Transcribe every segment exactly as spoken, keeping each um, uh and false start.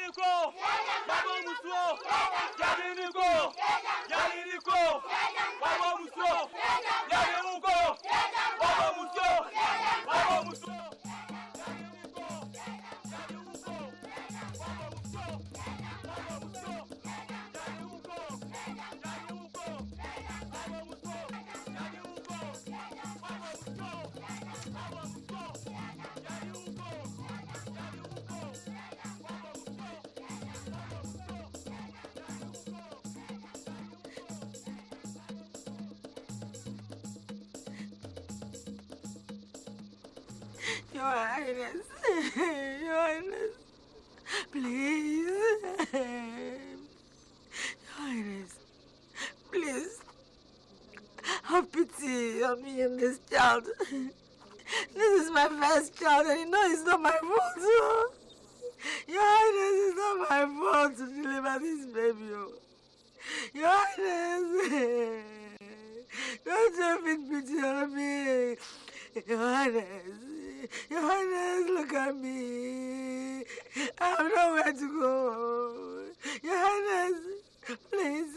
Your Highness, Your Highness, please. Your Highness, please. Have pity on me and this child. This is my first child and you know it's not my fault. Your Highness, it's not my fault to deliver this baby. Your Highness, don't have pity on me. Your Highness, Your Highness, look at me. I have nowhere to go. Your Highness, please.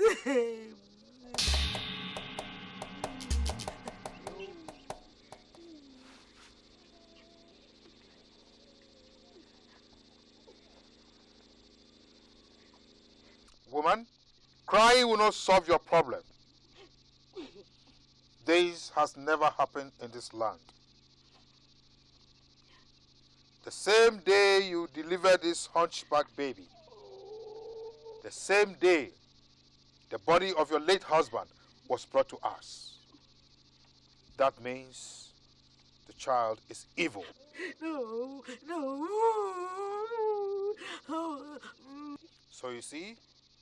Woman, crying will not solve your problem. This has never happened in this land. The same day you delivered this hunchback baby, the same day the body of your late husband was brought to us. That means the child is evil. No, no. Oh. So you see,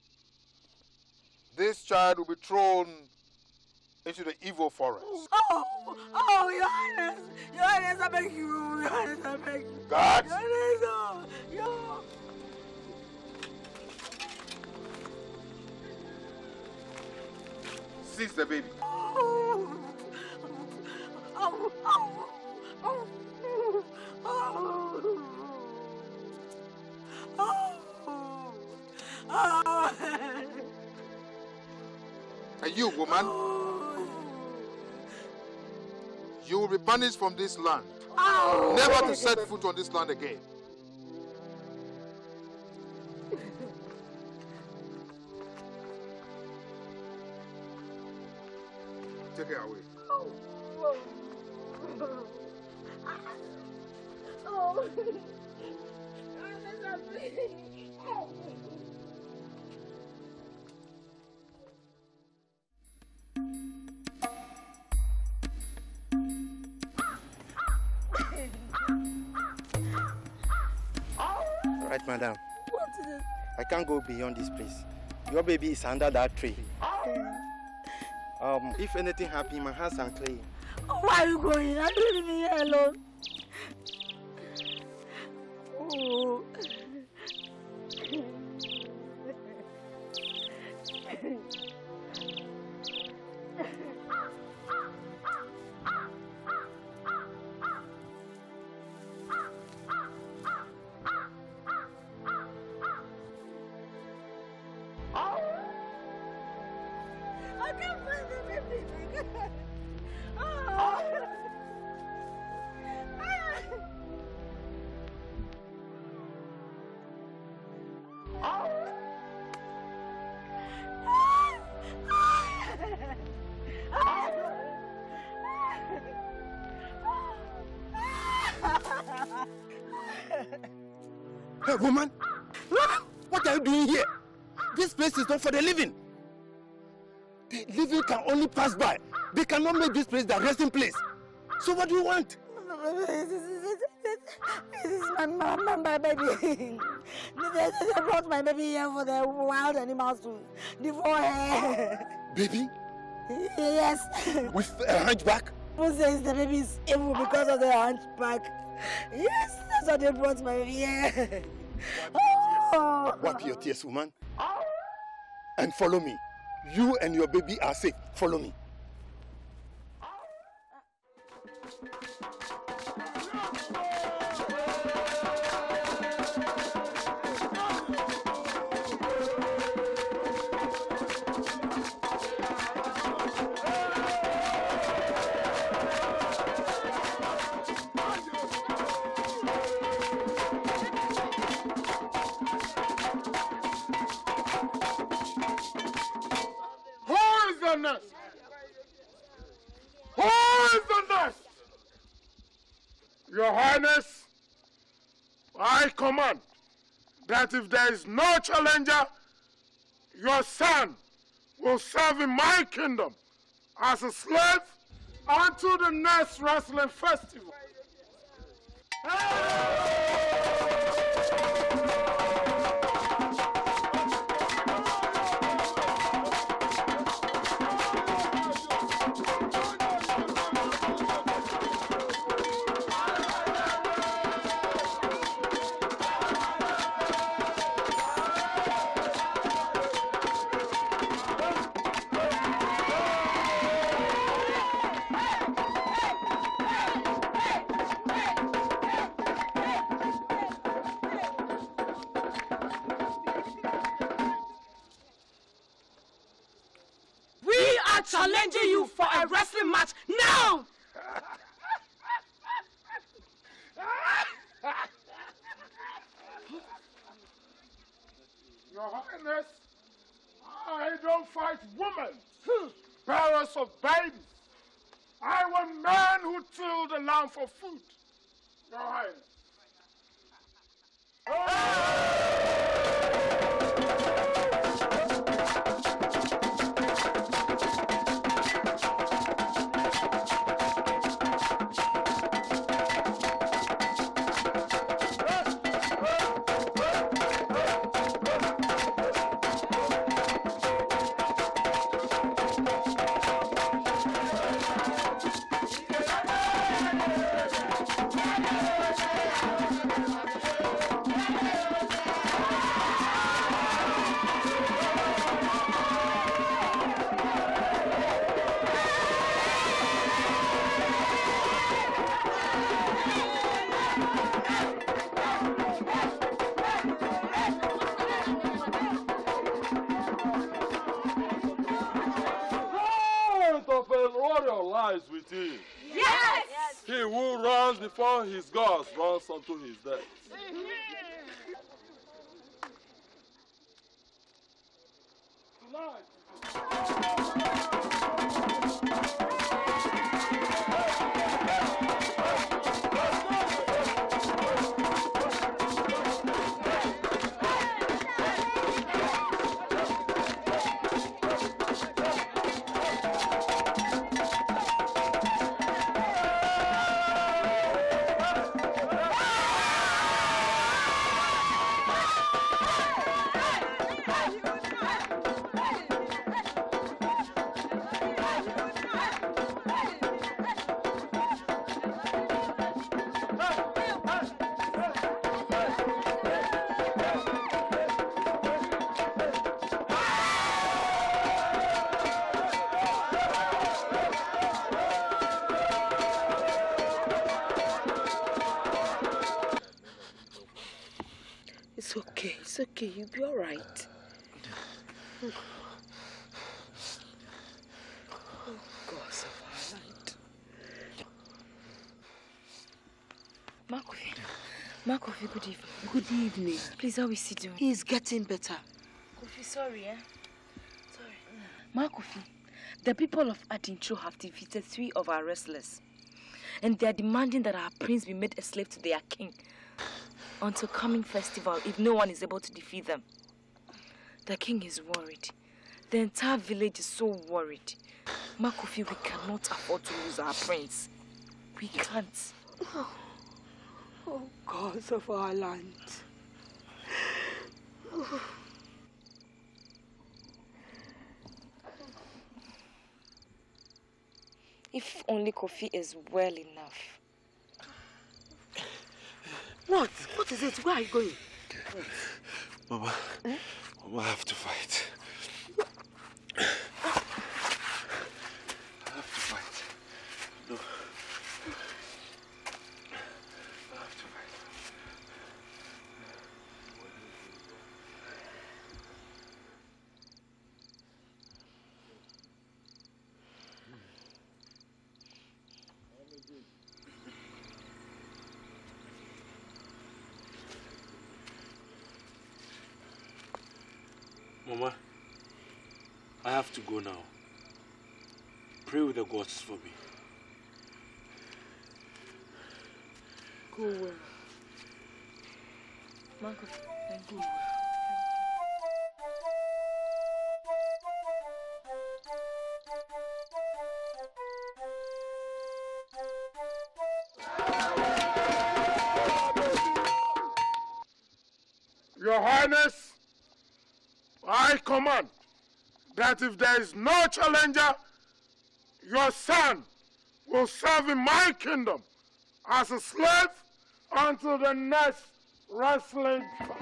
this child will be thrown into the evil forest. Oh, oh, Your Highness, Your Highness, I beg you, Your Highness, I beg you. God! Your Highness, oh, Your... Seize the baby. Oh, oh, oh, oh, oh, oh, oh. And you, woman, you will be banished from this land. Oh. Never to set foot on this land again. Take her away. Oh. Oh. Oh. Right, madam. What is it? I can't go beyond this place. Your baby is under that tree. Um, if anything happens, my hands are clean. Oh, why are you going? I'm leaving me here alone. Oh. I can't find the baby. Oh. Hey, woman! What are you doing here? This place is not for the living. The living can only pass by. They cannot make this place their resting place. So what do you want? This is my, my, my, my baby. They, they brought my baby here for the wild animals to devour her. Baby? Yes. With a hunchback? Who says the baby is evil because of the hunchback? Yes, that's what they brought my baby here. Oh. Wipe your tears, woman. And follow me. You and your baby are safe. Follow me. Your Highness, I command that if there is no challenger, your son will serve in my kingdom as a slave until the next wrestling festival. Challenging you for a wrestling match now! Your Highness, I don't fight women, bearers of babies. I want men who till the land for food. Your Highness. With him. Yes! He who runs before his gods runs unto his death. It's okay, it's okay, you'll be all right. Oh, God, so violent. Makofi, Makofi, good evening. Good evening. Please, how is he doing? He's getting better. Kofi, sorry, eh? Sorry. Makofi, the people of Adincho have defeated three of our wrestlers. And they are demanding that our prince be made a slave to their king until coming festival if no one is able to defeat them. The king is worried. The entire village is so worried. Makofi, we cannot afford to lose our prince. We can't. Oh, oh gods of our land. Oh. If only Kofi is well enough. What? What is it? Where are you going? Mama, eh? Mama, I have to fight. I have to fight. No. I have to fight. Mama, I have to go now. Pray with the gods for me. Go well. Marco, thank you. Your Highness, I command that if there is no challenger, your son will serve in my kingdom as a slave until the next wrestling.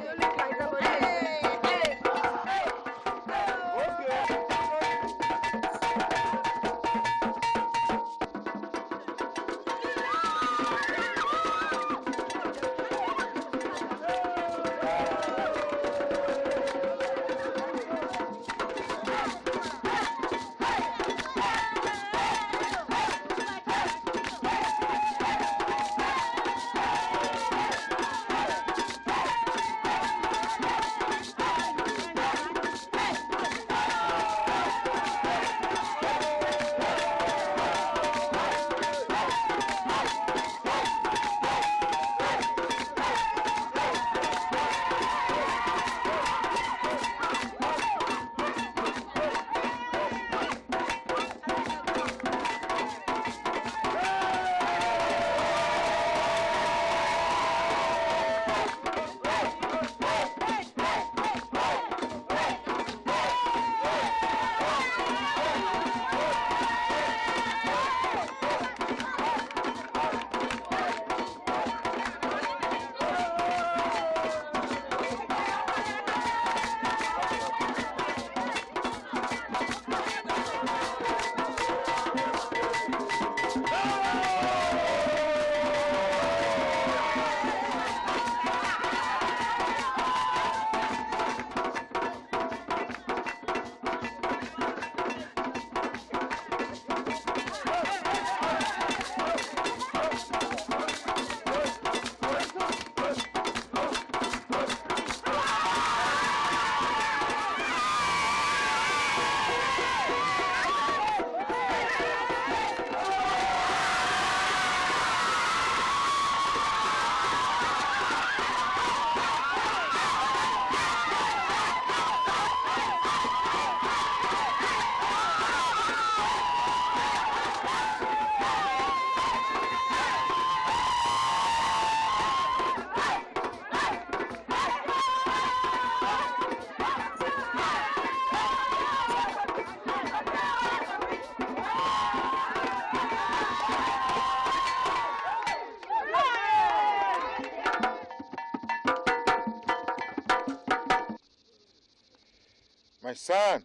My son,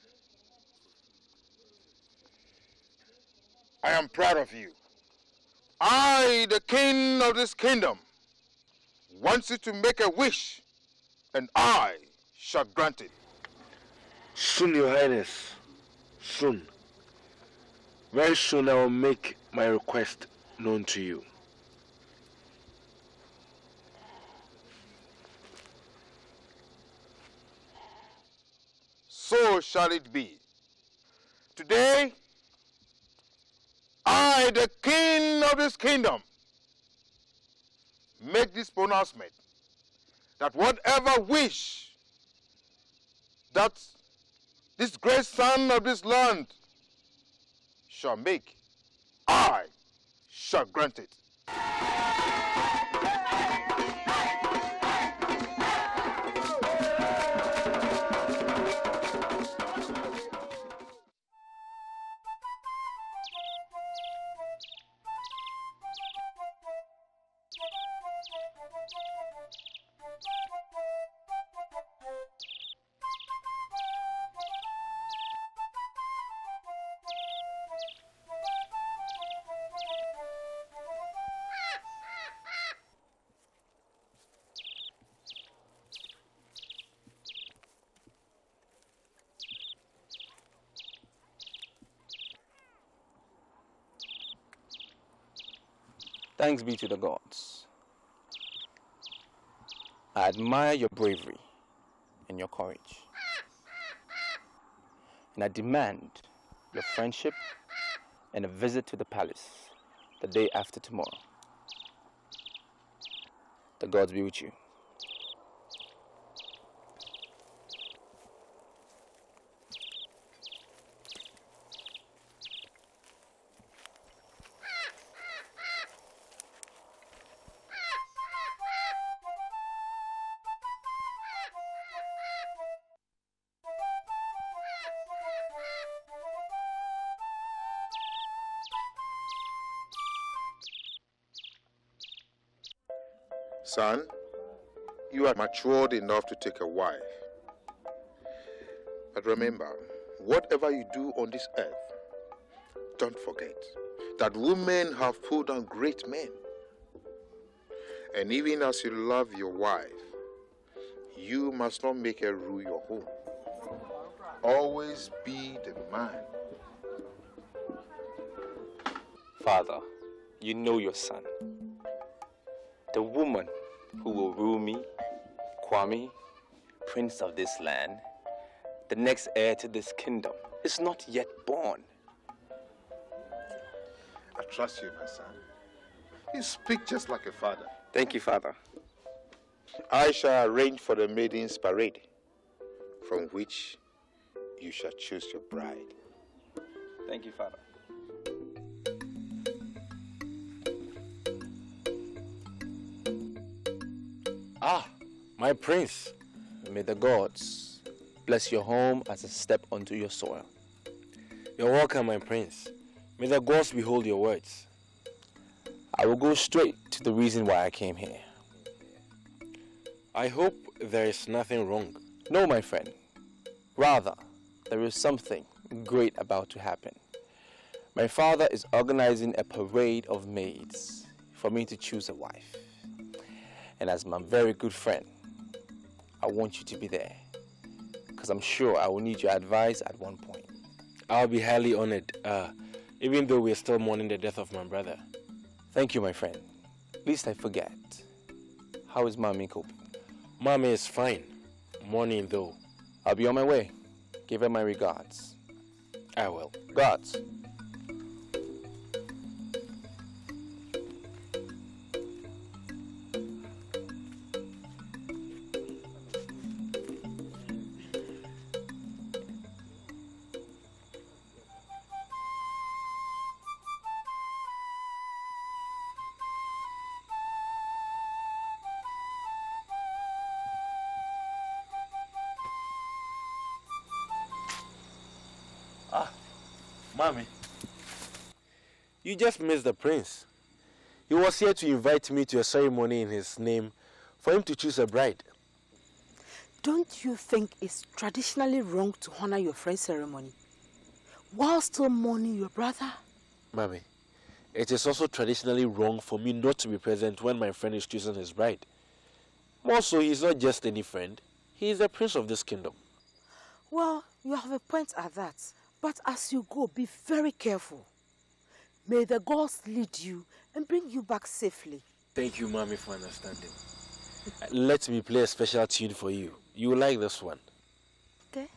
I am proud of you. I, the king of this kingdom, want you to make a wish, and I shall grant it. Soon, Your Highness. Soon. Very soon I will make my request known to you. So shall it be. Today, I, the king of this kingdom, make this pronouncement that whatever wish that this great son of this land shall make, I shall grant it. Thanks be to the gods. I admire your bravery and your courage. And I demand your friendship and a visit to the palace the day after tomorrow. The gods be with you. Son, you are matured enough to take a wife. But remember, whatever you do on this earth, don't forget that women have pulled down great men. And even as you love your wife, you must not make her rule your home. Always be the man. Father, you know your son. The woman who will rule me, Kwame, prince of this land, the next heir to this kingdom, is not yet born. I trust you, my son. You speak just like a father. Thank you, Father. I shall arrange for the maidens' parade, from which you shall choose your bride. Thank you, Father. Ah, my prince. May the gods bless your home as a step onto your soil. You're welcome, my prince. May the gods behold your words. I will go straight to the reason why I came here. I hope there is nothing wrong. No, my friend. Rather, there is something great about to happen. My father is organizing a parade of maids for me to choose a wife. And as my very good friend, I want you to be there, because I'm sure I will need your advice at one point. I'll be highly honored, uh, even though we're still mourning the death of my brother. Thank you, my friend. Least I forget. How is Mommy coping? Mommy is fine. Mourning though. I'll be on my way. Give her my regards. I will. Gods. Mommy, you just missed the prince. He was here to invite me to a ceremony in his name for him to choose a bride. Don't you think it's traditionally wrong to honor your friend's ceremony while still mourning your brother? Mommy, it is also traditionally wrong for me not to be present when my friend is choosing his bride. More so, he's not just any friend. He is the prince of this kingdom. Well, you have a point at that. But as you go, be very careful. May the gods lead you and bring you back safely. Thank you, Mommy, for understanding. Let me play a special tune for you. You will like this one. Okay.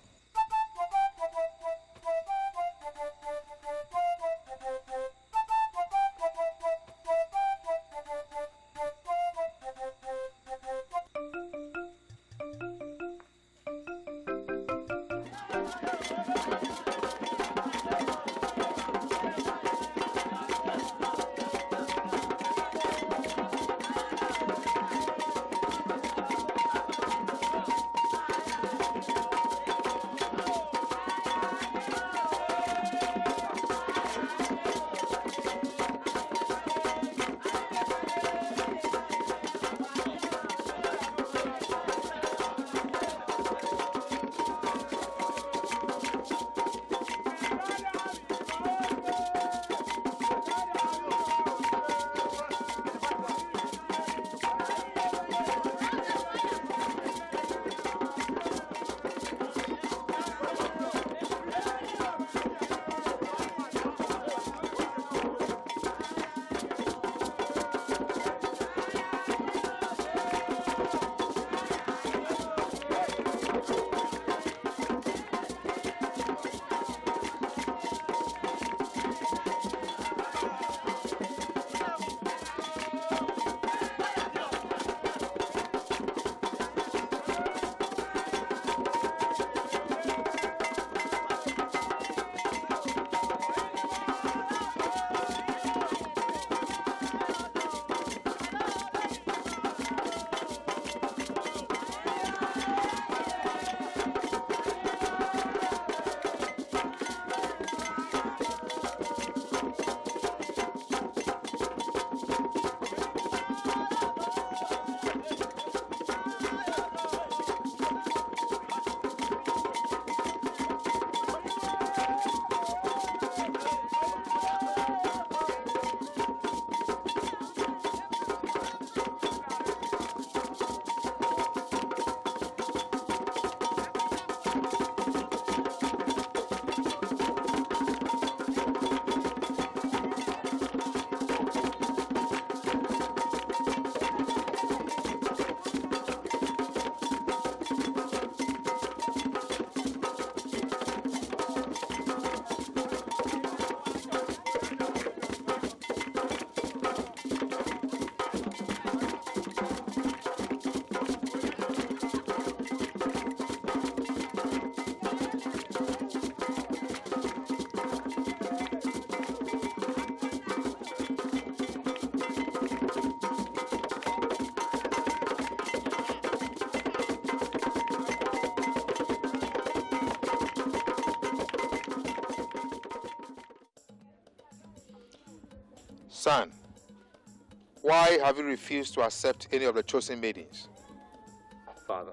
Son, why have you refused to accept any of the chosen maidens? Father,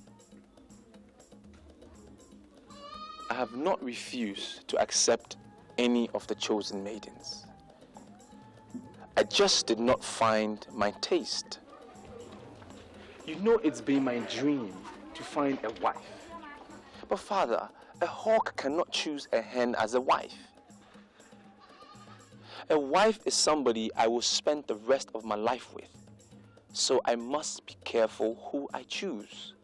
I have not refused to accept any of the chosen maidens. I just did not find my taste. You know it's been my dream to find a wife. But Father, a hawk cannot choose a hen as a wife. A wife is somebody I will spend the rest of my life with. So I must be careful who I choose.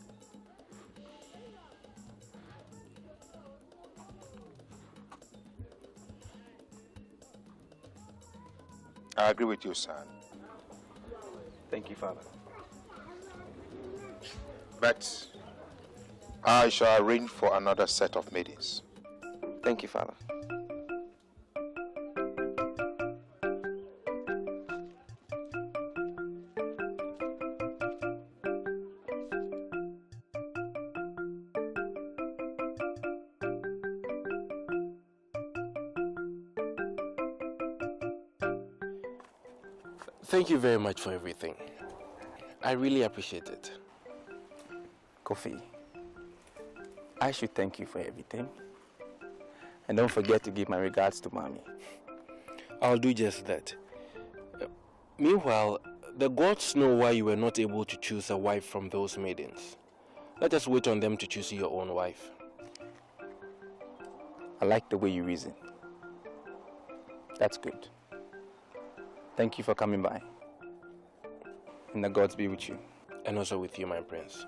I agree with you, son. Thank you, Father. But I shall arrange for another set of maidens. Thank you, Father. Thank you very much for everything. I really appreciate it. Kofi, I should thank you for everything. And don't forget to give my regards to Mommy. I'll do just that. Uh, meanwhile, the gods know why you were not able to choose a wife from those maidens. Let us wait on them to choose your own wife. I like the way you reason. That's good. Thank you for coming by. And the gods be with you. And also with you, my prince.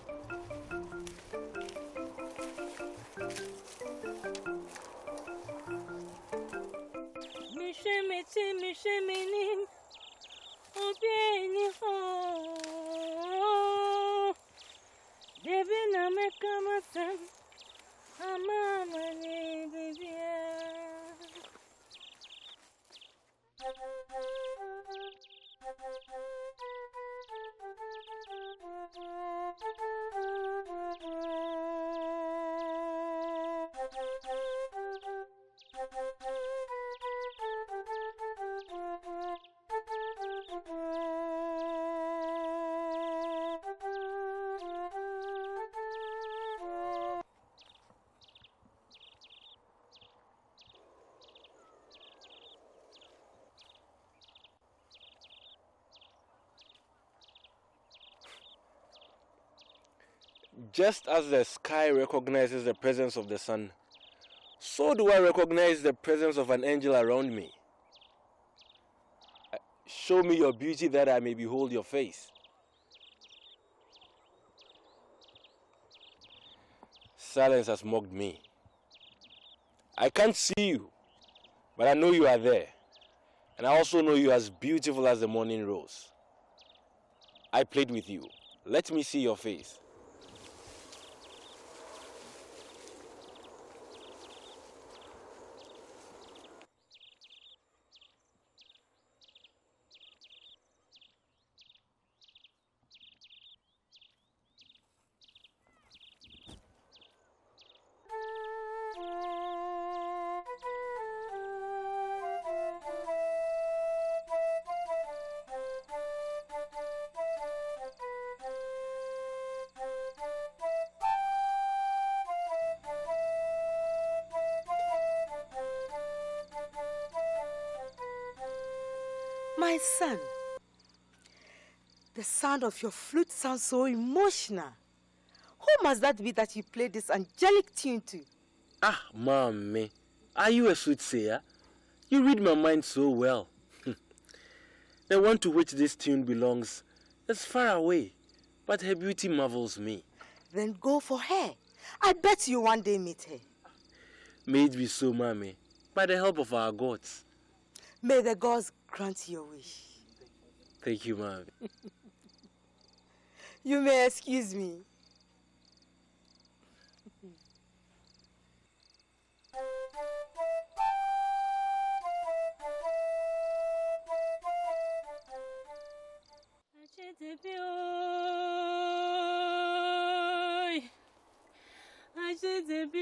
Just as the sky recognizes the presence of the sun, so do I recognize the presence of an angel around me. Show me your beauty that I may behold your face. Silence has mocked me. I can't see you, but I know you are there. And I also know you as beautiful as the morning rose. I played with you. Let me see your face. My son, the sound of your flute sounds so emotional. Who must that be that you play this angelic tune to? Ah, Mommy, are you a soothsayer? You read my mind so well. The one to which this tune belongs is far away, but her beauty marvels me. Then go for her. I bet you one day meet her. May it be so, Mommy, by the help of our gods. May the gods grant your wish. Thank you, Mommy. You may excuse me.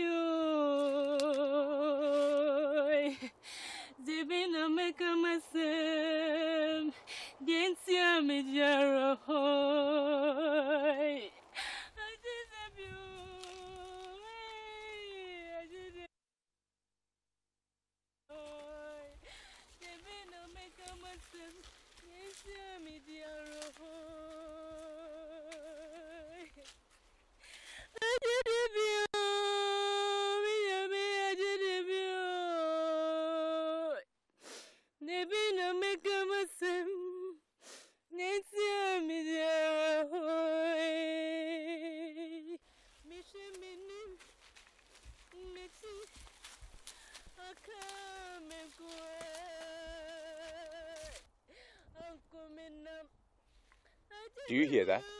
Zibina make a mess. Do you hear that?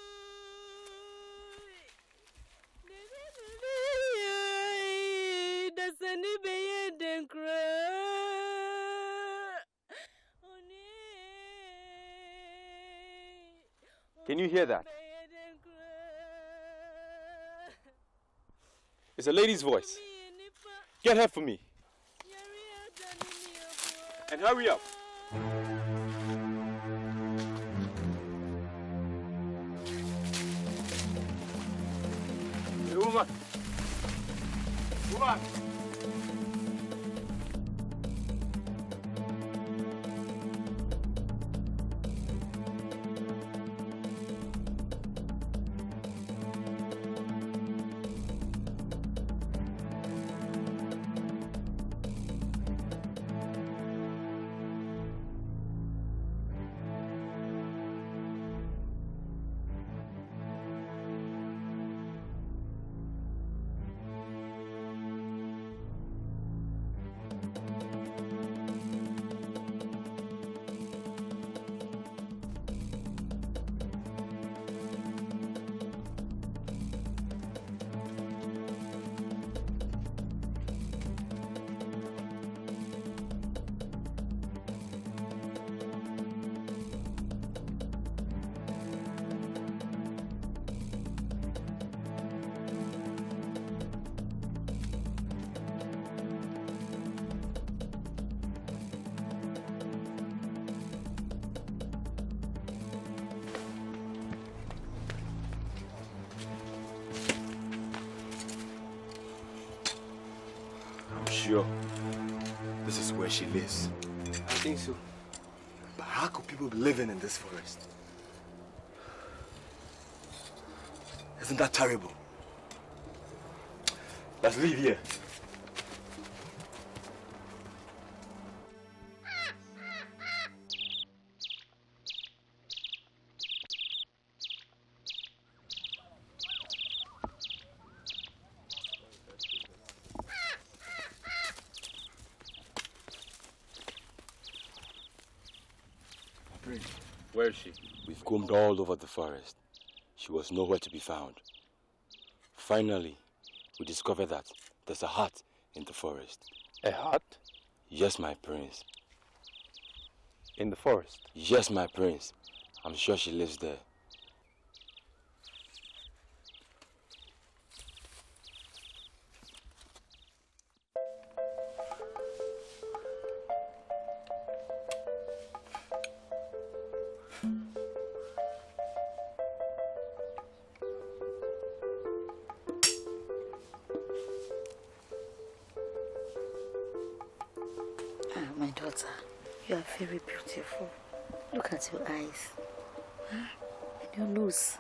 Can you hear that? It's a lady's voice. Get her for me. And hurry up. Hey, woman. Woman. Sure, this is where she lives. I think so. But how could people be living in this forest? Isn't that terrible? Let's leave here. Where is she? We've combed all over the forest. She was nowhere to be found. Finally, we discovered that there's a hut in the forest. A hut? Yes, my prince. In the forest? Yes, my prince. I'm sure she lives there. My daughter, you are very beautiful. Look at your eyes. Huh? And your nose.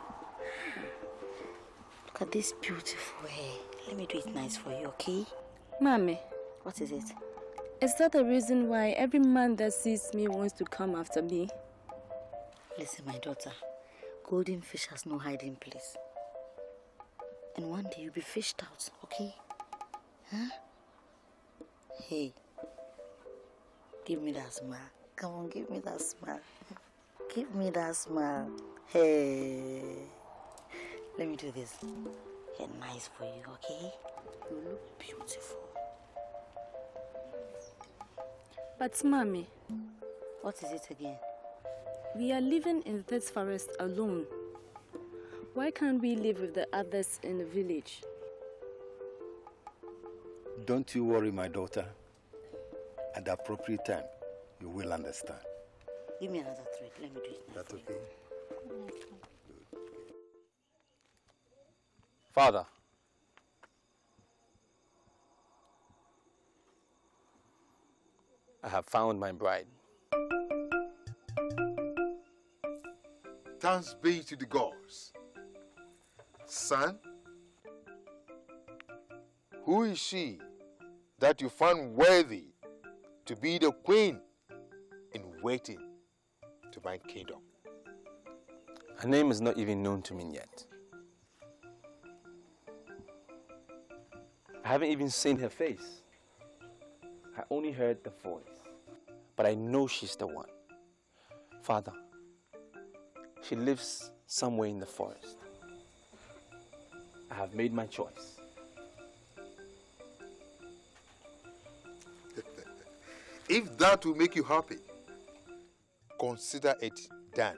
Look at this beautiful hair. Let me do it nice for you, okay? Mommy. What is it? Is that the reason why every man that sees me wants to come after me? Listen, my daughter. Golden fish has no hiding place. And one day you'll be fished out, okay? Huh? Hey. Give me that smile. Come on, give me that smile. Give me that smile. Hey. Let me do this. Hair nice for you, okay? You look beautiful. But, Mommy. What is it again? We are living in this forest alone. Why can't we live with the others in the village? Don't you worry, my daughter. At the appropriate time, you will understand. Give me another thread. Let me do it. That's okay. Father. I have found my bride. Thanks be to the gods. Son, who is she that you found worthy to be the queen in waiting to my kingdom? Her name is not even known to me yet. I haven't even seen her face. I only heard the voice. But I know she's the one. Father, She lives somewhere in the forest. I have made my choice. If that will make you happy, consider it done.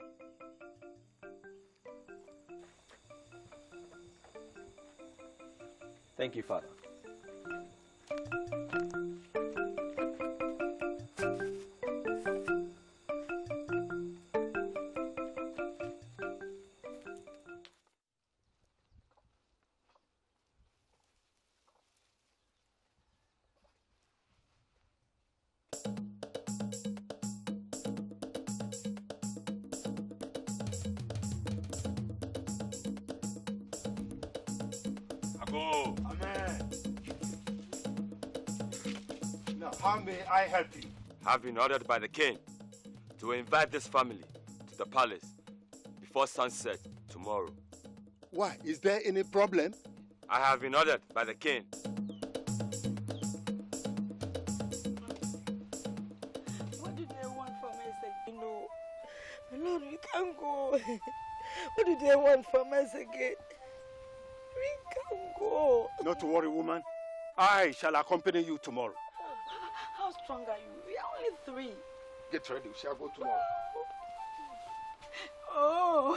Thank you, Father. Go. Amen. Now, how may I help you? I've been ordered by the king to invite this family to the palace before sunset tomorrow. Why? Is there any problem? I have been ordered by the king. What do they want from us? You know, my Lord, we can't go. What do they want from us again? We can't go. Not to worry, woman. I shall accompany you tomorrow. How strong are you? We are only three. Get ready, we shall go tomorrow. Oh.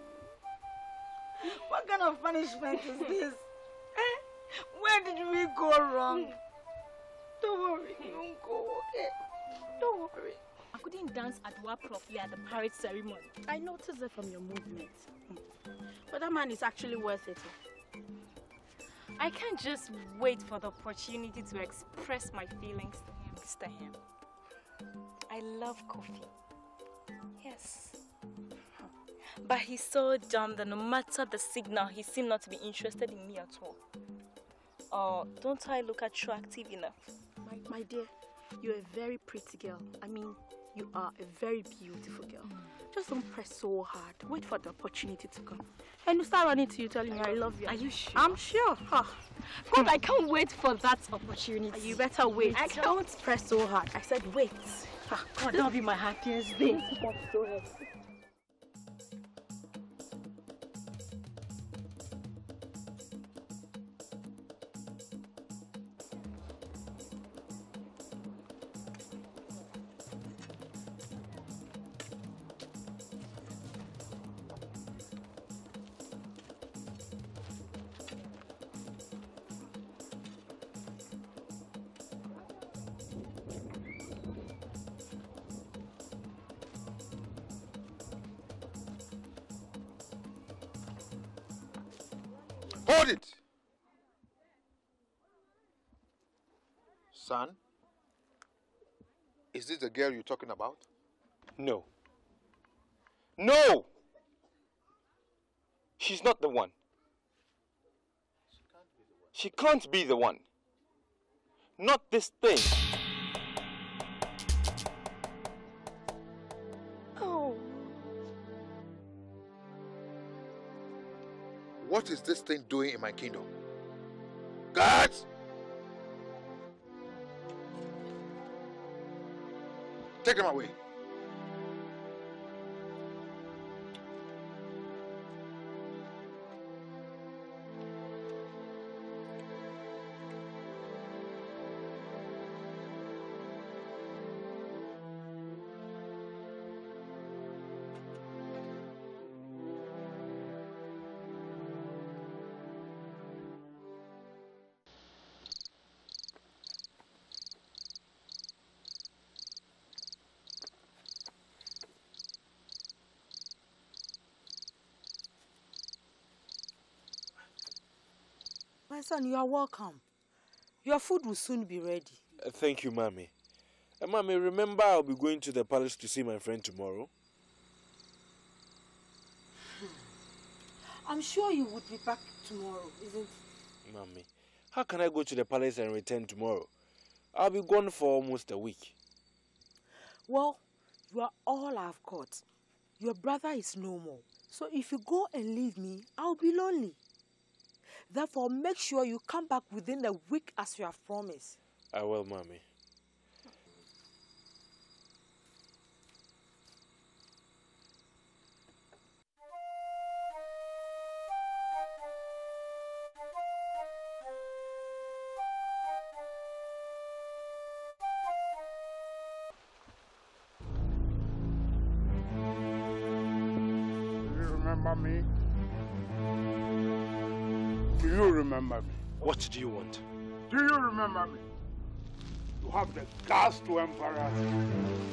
What kind of punishment is this? Eh? Where did we go wrong? Don't worry, you won't go, okay? Don't worry. I couldn't dance Adwa properly at the parade ceremony. I noticed it from your movement. But that man is actually worth it. I can't just wait for the opportunity to express my feelings to him, Mister Ham. I love Kofi. Yes. But he's so dumb that no matter the signal, he seemed not to be interested in me at all. Or don't I look attractive enough? My, my dear, you're a very pretty girl. I mean, you are a very beautiful girl. Mm. Just don't press so hard. Wait for the opportunity to come. And you start running to you, telling you I love you. Are you sure? I'm sure. Huh. God, I can't wait for that opportunity. You better wait. I don't press so hard. I said wait. Ah, God, that'll be my happiest day. Hold it! Son, is this the girl you're talking about? No. No! She's not the one. She can't be the one. Not this thing. Oh. What is this thing doing in my kingdom? Guards! Take them away. My son, you are welcome. Your food will soon be ready. Uh, thank you, Mommy. Uh, Mommy, remember I'll be going to the palace to see my friend tomorrow? I'm sure you would be back tomorrow, isn't it? Mommy, how can I go to the palace and return tomorrow? I'll be gone for almost a week. Well, you are all I've got. Your brother is no more. So if you go and leave me, I'll be lonely. Therefore, make sure you come back within a week as you have promised. I will, Mommy. remember me? Do you remember me? What do you want? Do you remember me? You have the guts to embarrass me.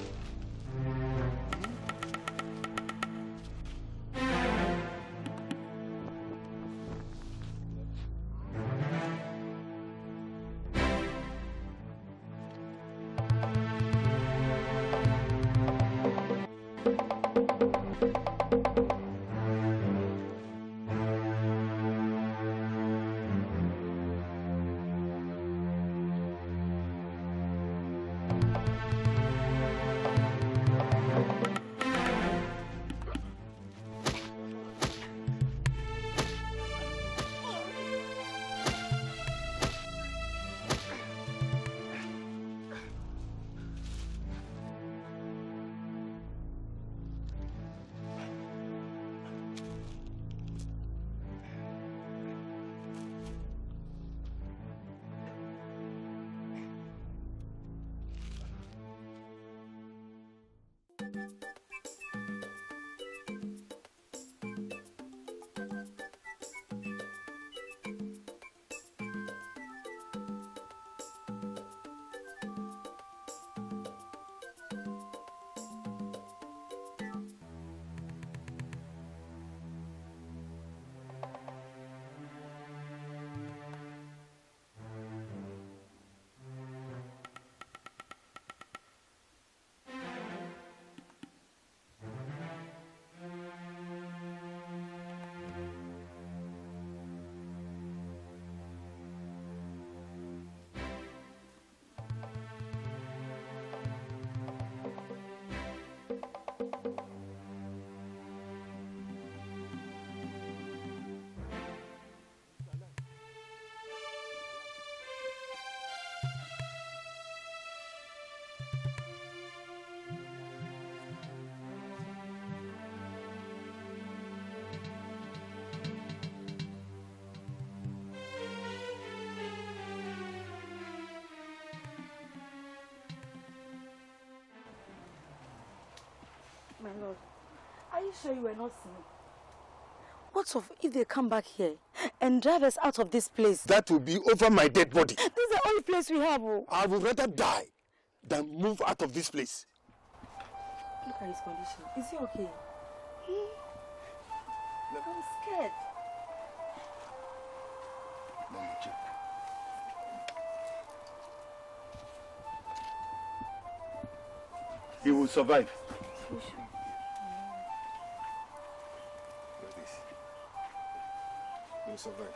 My lord, are you sure you were not seen? What of if they come back here and drive us out of this place? That will be over my dead body. This is the only place we have. Oh. I would rather die than move out of this place. Look at his condition. Is he okay? Hmm? Look, I'm scared. Let me check. He will survive. You sure? Like this. He will survive.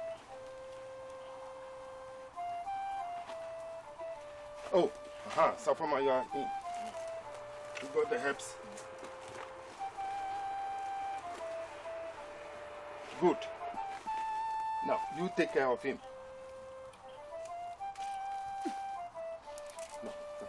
Oh, aha, Safama, you are in. You got the herbs. Good. Now, you take care of him. No, no.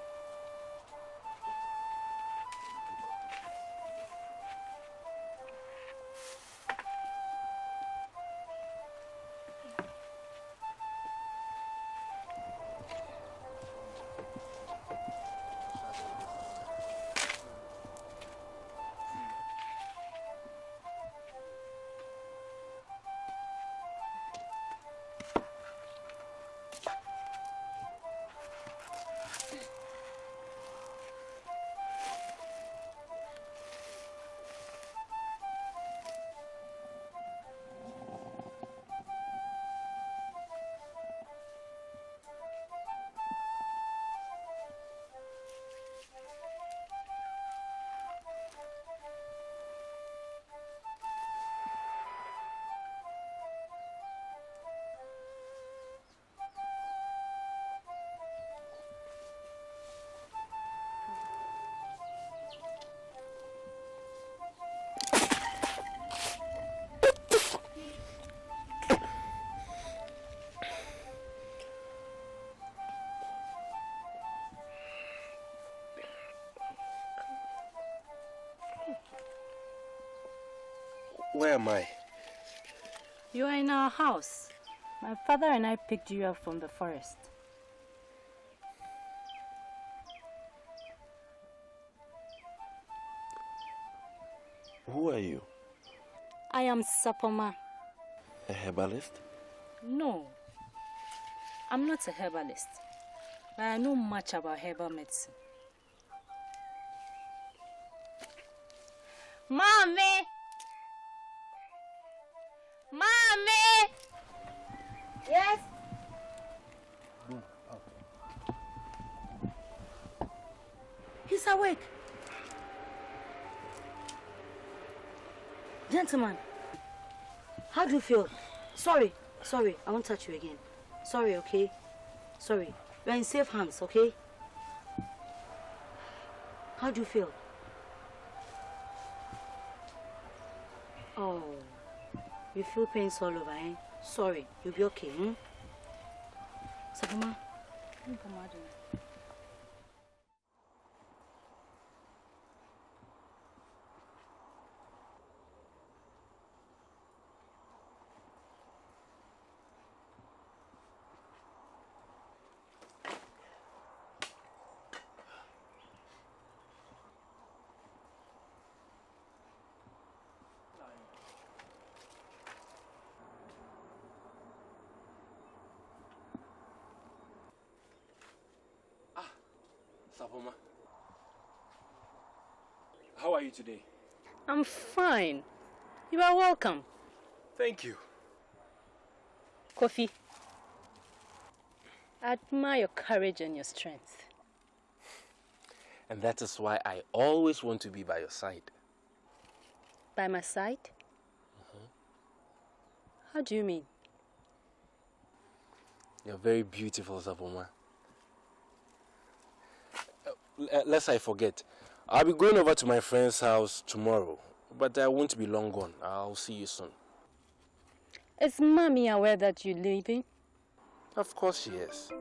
Where am I? You are in our house. My father and I picked you up from the forest. Who are you? I am Sapoma. A herbalist? No, I'm not a herbalist, but I know much about herbal medicine. Mommy! Mommy! Yes? He's awake. Gentlemen, how do you feel? Sorry, sorry, I won't touch you again. Sorry, okay? Sorry. We're in safe hands, okay? How do you feel? Oh, you feel pains all over, eh? Sorry, you'll be okay, hmm? Sapoma? Sapoma, how are you today? I'm fine. You are welcome. Thank you. Kofi, I admire your courage and your strength. And that is why I always want to be by your side. By my side? Mm-hmm. How do you mean? You're very beautiful, Sapoma. Uh, lest I forget, I'll be going over to my friend's house tomorrow, but I won't be long gone. I'll see you soon. Is Mommy aware that you're leaving? Of course she is.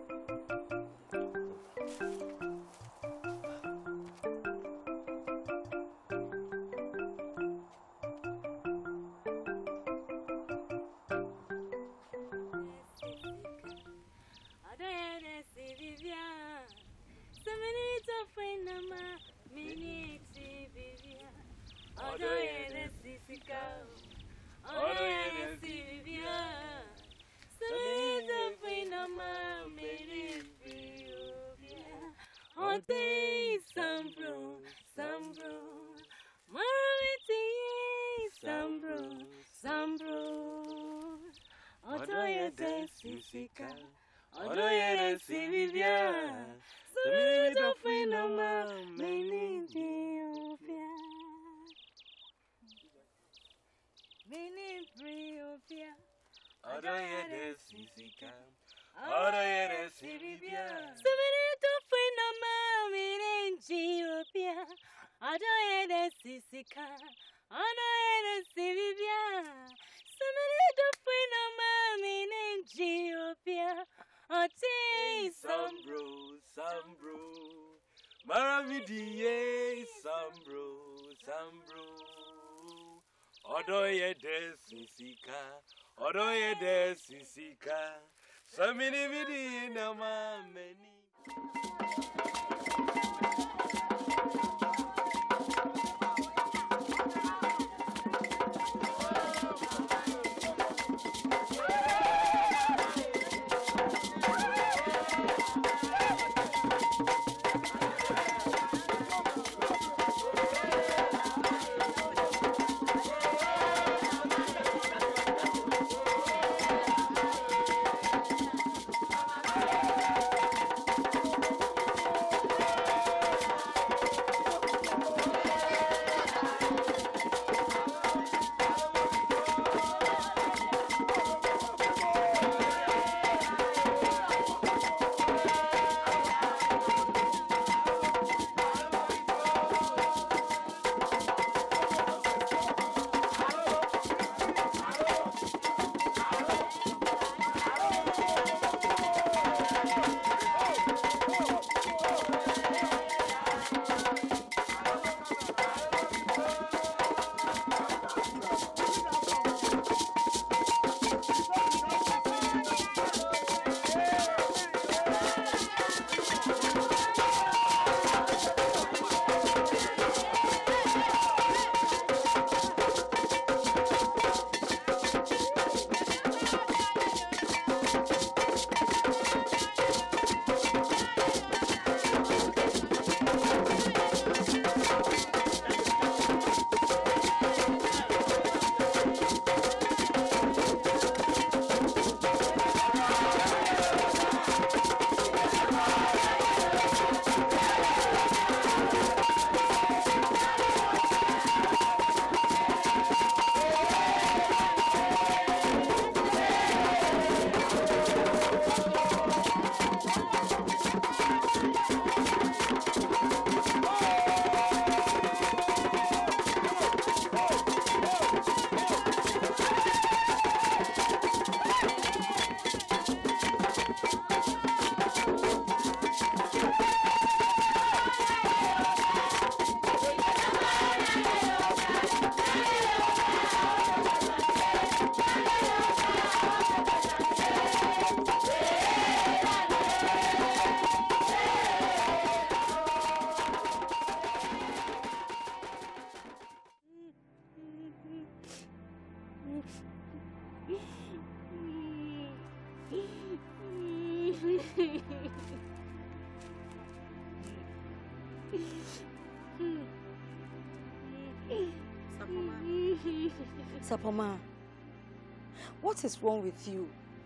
Sapoma. Sapoma, what is wrong with you?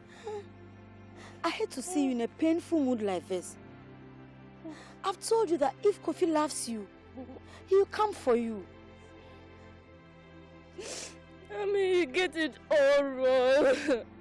I hate to see you in a painful mood like this. I've told you that if Kofi loves you, he'll come for you. I mean, you get it all wrong.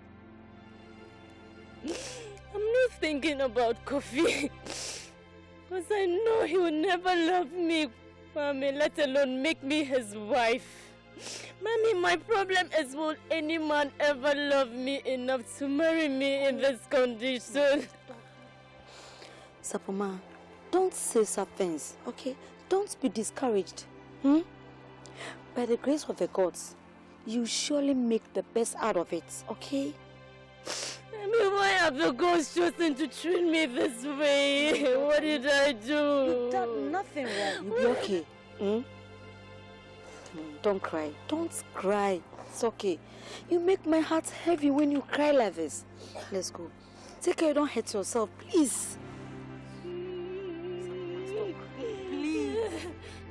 I'm not thinking about Kofi. Because I know he will never love me, Mommy, let alone make me his wife. Mommy, my problem is, will any man ever love me enough to marry me in this condition? Sapoma, don't say such things, okay? Don't be discouraged. Hmm? By the grace of the gods, you surely make the best out of it, okay? I mean, why have the gods chosen to treat me this way? What did I do? You've done nothing wrong. You'll be okay. Hmm? Don't cry. Don't cry. It's okay. You make my heart heavy when you cry like this. Let's go. Take care, you don't hurt yourself, please. Please.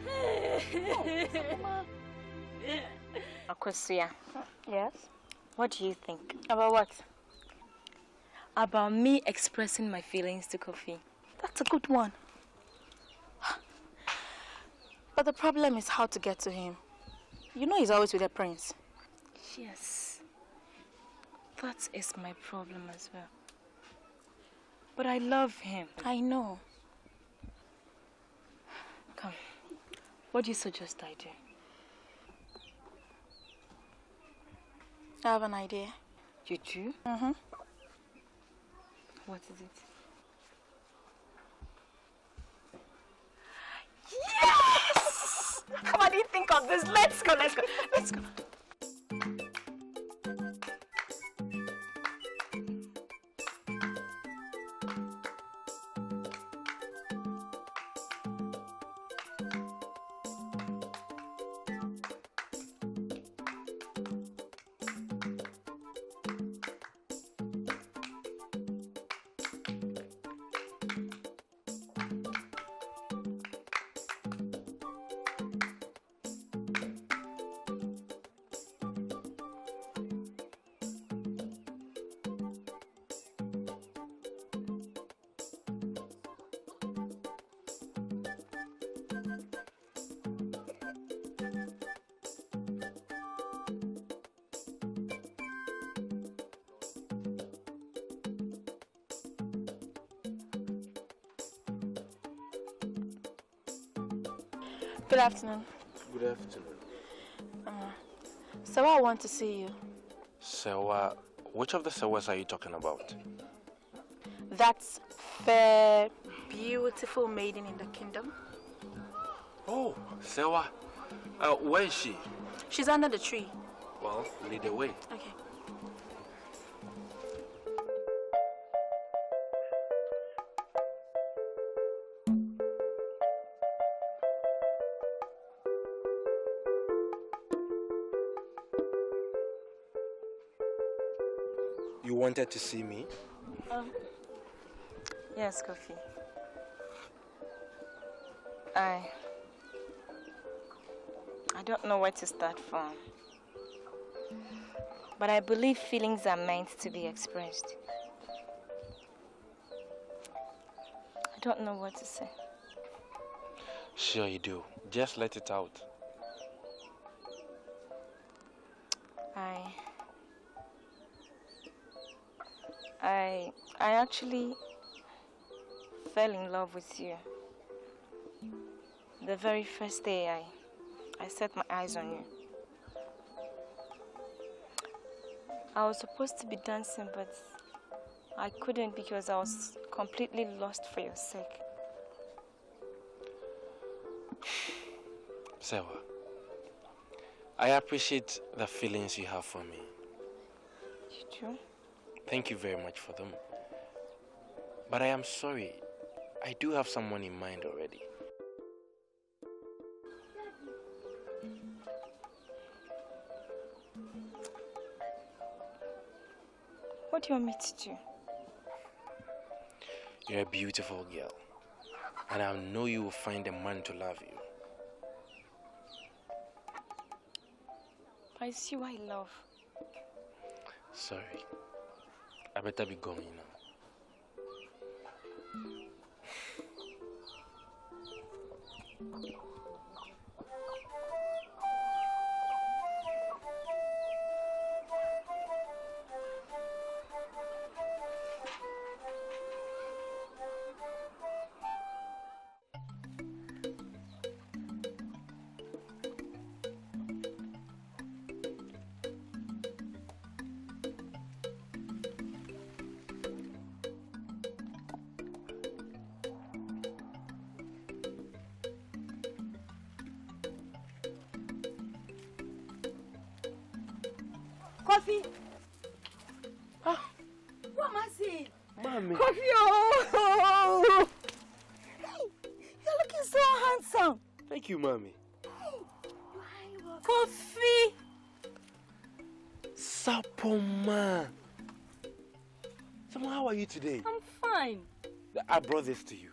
Akosia. Yes? What do you think? About what? About me expressing my feelings to Kofi. That's a good one. But the problem is how to get to him. You know he's always with the prince. Yes. That is my problem as well. But I love him. I know. Come. What do you suggest I do? I have an idea. You do? Mm-hmm. What is it? Yes! Come on, you think of this. Let's go, let's go, let's go. Good afternoon. Good afternoon. Uh, Sewa, I want to see you. Sewa, which of the Sewas are you talking about? That's fair, beautiful maiden in the kingdom. Oh, Sewa. Uh, where is she? She's under the tree. Well, lead the way. Okay. You wanted to see me? Um, yes, Kofi. I... I don't know where to start from. But I believe feelings are meant to be expressed. I don't know what to say. Sure you do. Just let it out. I... I... I actually fell in love with you. The very first day I... I set my eyes on you. I was supposed to be dancing, but I couldn't because I was completely lost for your sake. Sewa, I appreciate the feelings you have for me. You do? Thank you very much for them. But I am sorry. I do have someone in mind already. What do you want me to do? You're a beautiful girl. And I know you will find a man to love you. But it's you I love. Sorry. I better be going now. Coffee. Ah. What am I saying? Mommy. Coffee. Oh. Hey, you're looking so handsome. Thank you, Mommy. Coffee. Sapoma. Sapoma, how are you today? I'm fine. I brought this to you.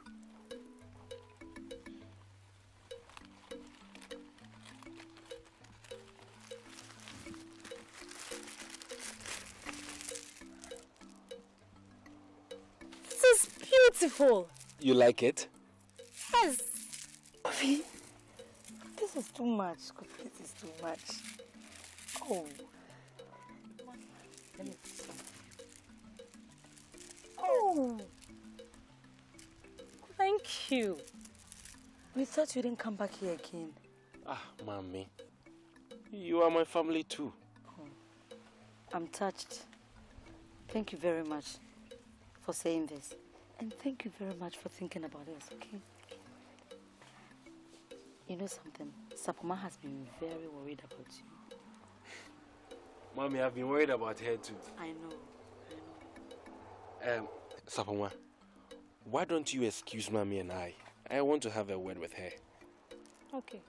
This is beautiful. You like it? Yes. Coffee. This is too much. Coffee, this is too much. Oh. Let me see some. Oh. Thank you. We thought you didn't come back here again. Ah, Mommy. You are my family too. Oh. I'm touched. Thank you very much for saying this. And thank you very much for thinking about us, okay? You know something? Sapoma has been very worried about you. Mommy, I've been worried about her too. I know. I know. Um, Sapoma, why don't you excuse Mommy and I? I want to have a word with her. Okay.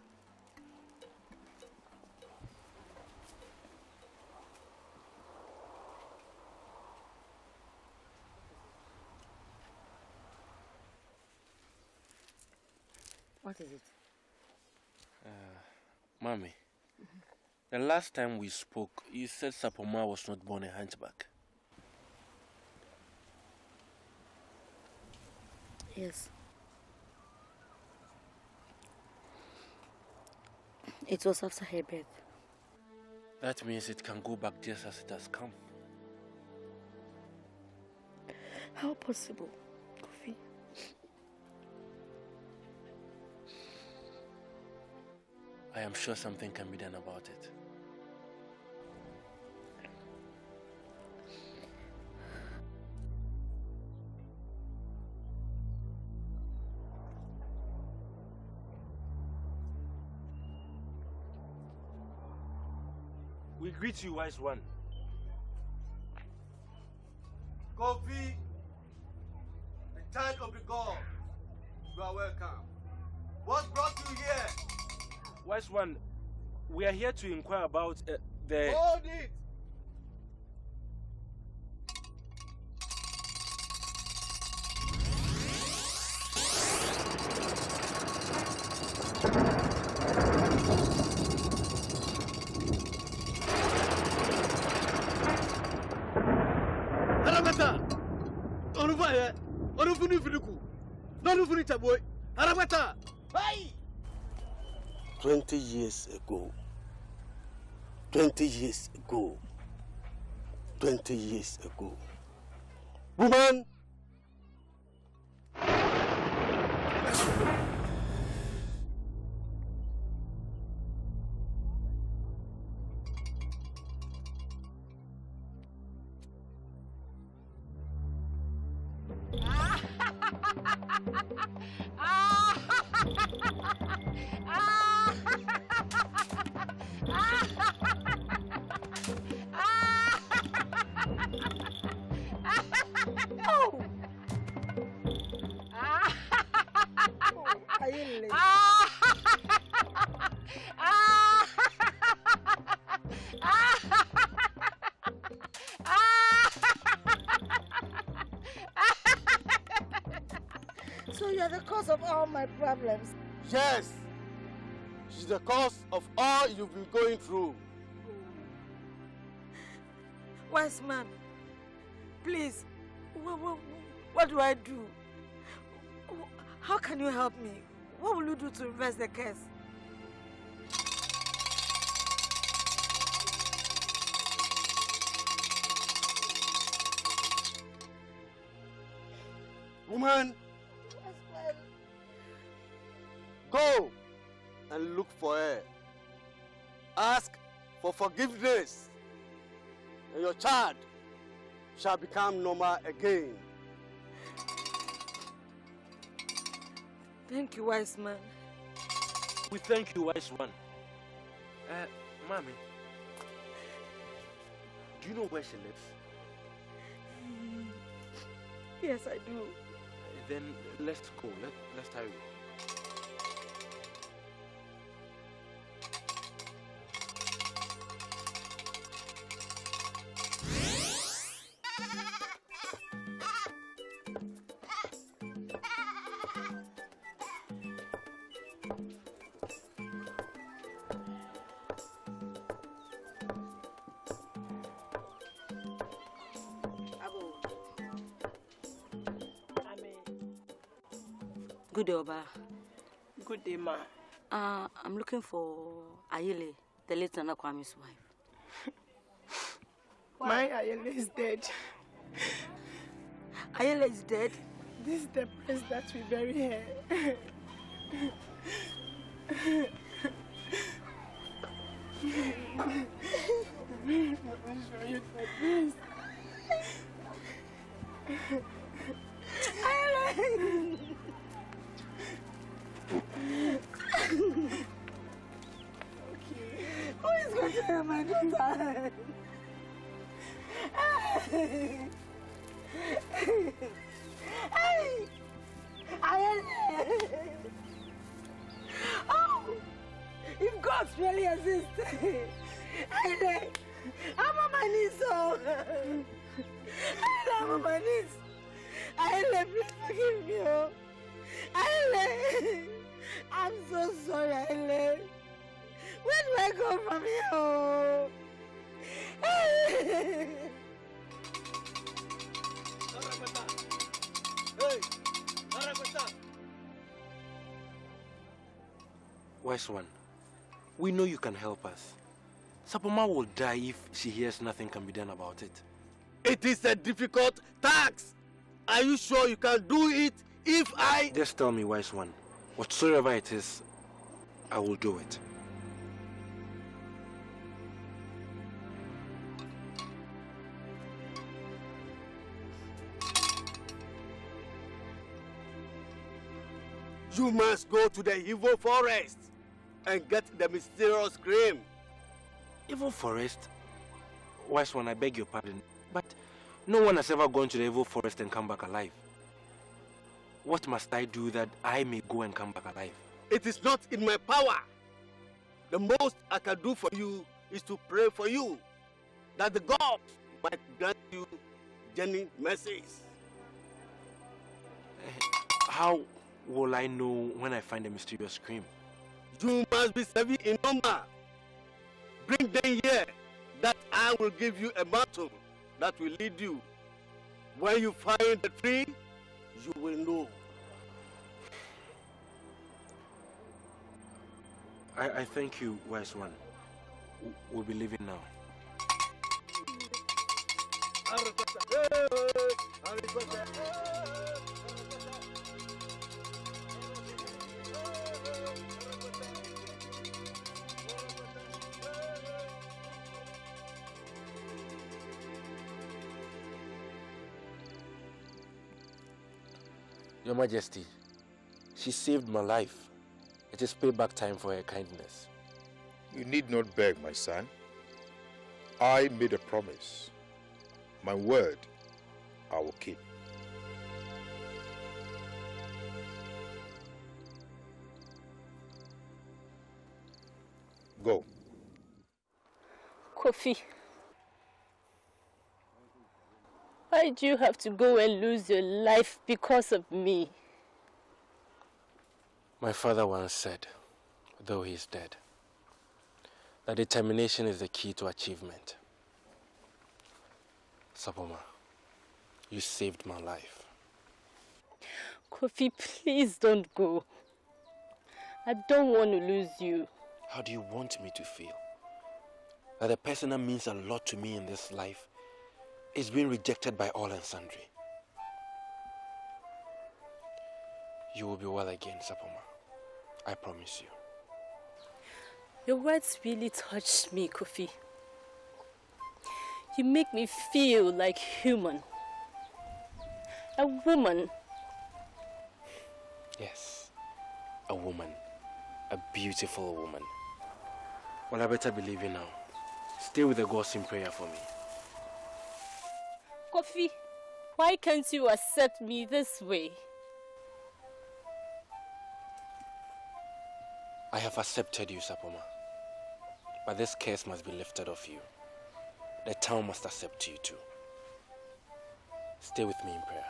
What is it? Uh, Mommy, mm-hmm. The last time we spoke, you said Sapoma was not born a hunchback. Yes. It was after her birth. That means it can go back just as it has come. How possible, Kofi? I am sure something can be done about it. We greet you, wise one. Kofi, the child of the God, you are welcome. What brought you here? Wise one, we are here to inquire about uh, the... Hold it! Haramata! Onuvaye! Onufuni finiku! Nonufuni taboy! Haramata! Hey! Twenty years ago, twenty years ago, twenty years ago, woman, Oh! You are the cause of all my problems. Yes. She's the cause of all you've been going through. Wise man, please, what, what, what do I do? How can you help me? What will you do to reverse the curse? Woman, go and look for her. Ask for forgiveness, and your child shall become normal again. Thank you, wise man. We thank you, wise one. Uh, Mommy, do you know where she lives? Yes, I do. Then let's go. Let, let's hurry. Good day, Oba. Good day, ma. Uh, I'm looking for Ayele, the late Nana Kwame's wife. My Ayele is dead. Ayele is dead? This is the place that we bury her. I'm sure you for this. Ayele! Who is going to help my daughter? Hey! Hey! Oh! If God really exists, I'm on my knees, oh! I'm on my knees. Ayele, please forgive me, oh! Ayele! I'm so sorry, Ayele. Where do I go from here? Oh? Hey! Wise one, we know you can help us. Sapoma will die if she hears nothing can be done about it. It is a difficult task. Are you sure you can do it if I... Just tell me, wise one. Whatsoever it is, I will do it. You must go to the evil forest and get the mysterious cream. Evil forest? Wise one, I beg your pardon, but no one has ever gone to the evil forest and come back alive. What must I do that I may go and come back alive? It is not in my power. The most I can do for you is to pray for you, that the gods might grant you genuine mercies. How will I know when I find the mysterious cream? You must be seven in number. Bring them here, that I will give you a mantle that will lead you. When you find the tree, you will know. I, I thank you, wise one. We'll be leaving now. Your Majesty, she saved my life. It is payback time for her kindness. You need not beg, my son. I made a promise. My word, I will keep. Go. Kofi, why do you have to go and lose your life because of me? My father once said, though he is dead, that determination is the key to achievement. Sapoma, you saved my life. Kofi, please don't go. I don't want to lose you. How do you want me to feel? That the person that means a lot to me in this life is being rejected by all and sundry. You will be well again, Sapoma. I promise you. Your words really touched me, Kofi. You make me feel like human. A woman. Yes, a woman. A beautiful woman. Well, I better believe you now. Stay with the gods in prayer for me. Kofi, why can't you accept me this way? I have accepted you, Sapoma. But this curse must be lifted off you. The town must accept you too. Stay with me in prayer.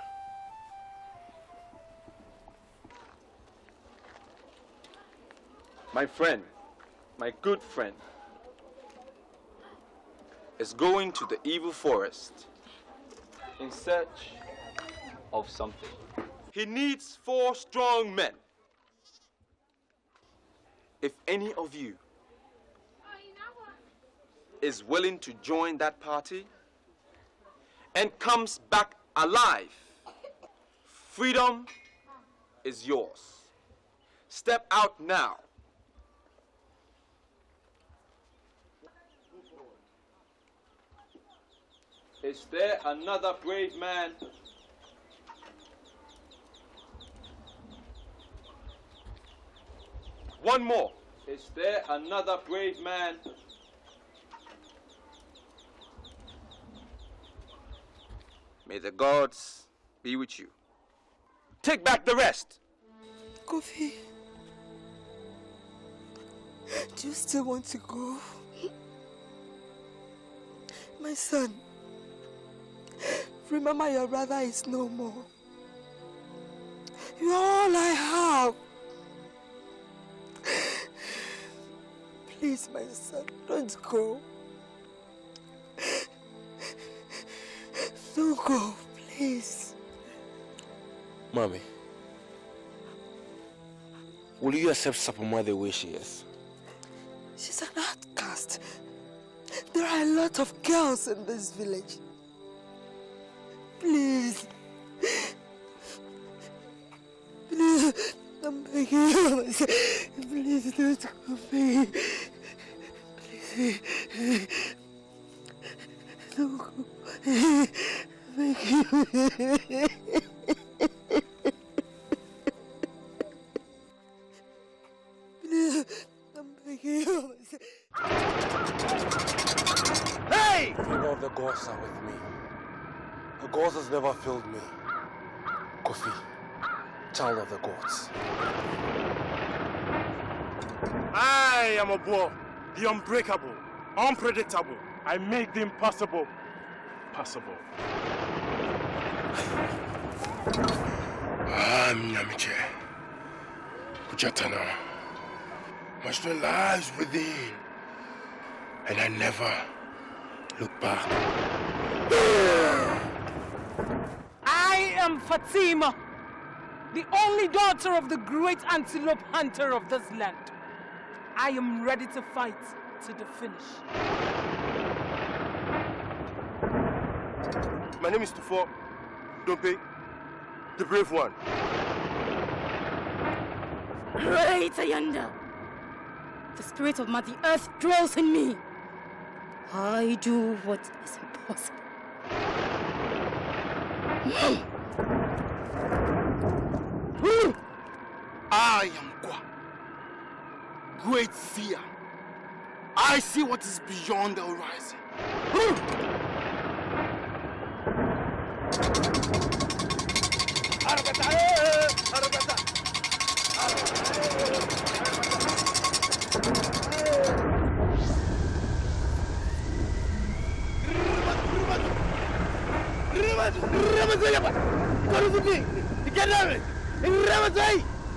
My friend, my good friend, is going to the evil forest in search of something. He needs four strong men. If any of you is willing to join that party and comes back alive, freedom is yours. Step out now. Is there another brave man? One more. Is there another brave man? May the gods be with you. Take back the rest. Kofi, do you still want to go? My son, remember your brother is no more. You're all I have. Please, my son, don't go. Don't go, please. Mommy, will you accept Sapoma the way she is? She's an outcast. There are a lot of girls in this village. Please. Please, I'm begging you. Please don't go away. Please. Don't go. Beg you. Please, I'm begging you. Hey! The favor of the gods are with me. The gods has never failed me. Kofi, child of the gods. I am a boy, the unbreakable, unpredictable. I make the impossible possible. I'm Nyamiche. Kujatana. My strength lies within, and I never look back. I am Fatima, the only daughter of the great antelope hunter of this land. I am ready to fight to the finish. My name is Tufo Dompe, the brave one. Great Ayanda, the spirit of Mother Earth dwells in me. I do what is impossible. I am Kwa, great seer. I see what is beyond the horizon.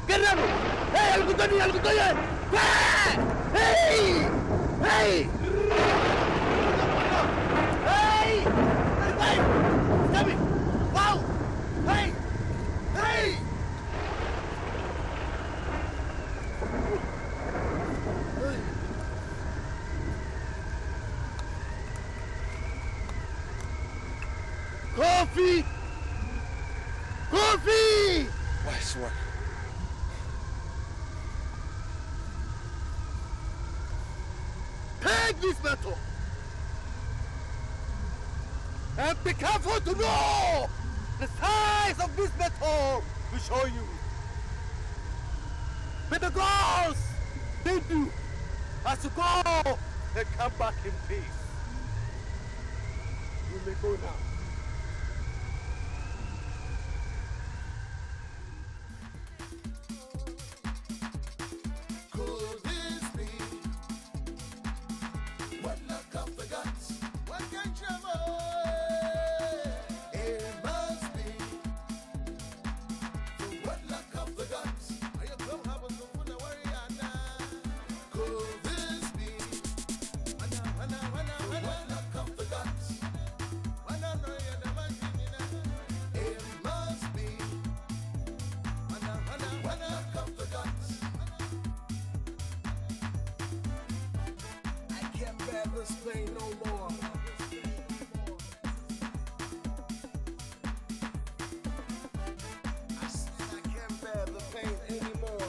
Get down! Hey, Al-Qutani, Al-Qutani! Hey! Hey! Hey! Hey! Hey! Stop it! Wow! Hey! Hey! Coffee! Coffee! Wise one. Take this metal and be careful to know the size of this metal will show you. May the gods lead you as you go and come back in peace. You may go now. This pain no more. I said I can't bear the pain anymore.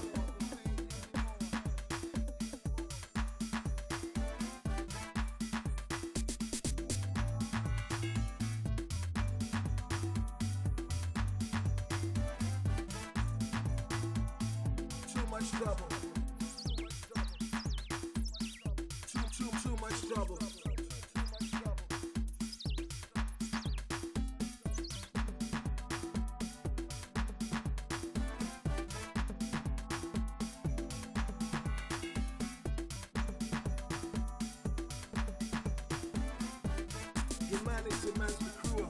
Too much trouble. Too, too, too much trouble. Humanity must be cruel.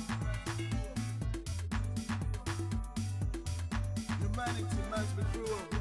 Humanity must be cruel.